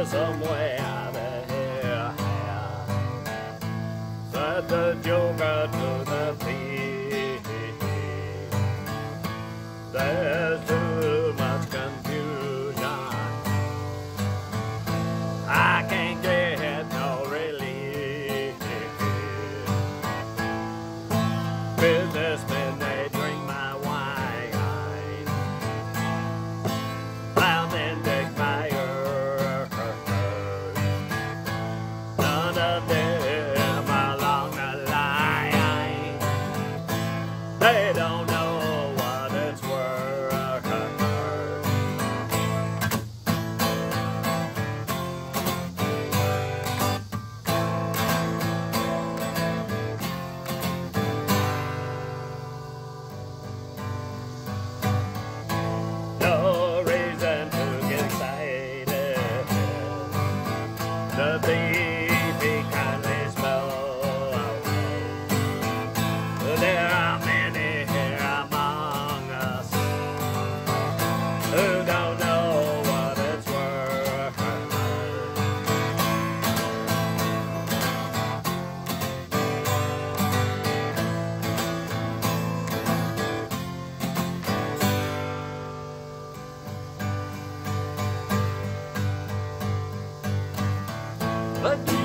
somewhere out of here. Said the joker to the thief, there's too much confusion, I can't get no relief. Businessmen, they drink my wine, plowmen dig my earth. None of them along the line, they don't know what it's worth. No reason to get excited. The thief, he kindly spoke. There are many here among us who don't know what it's worth. But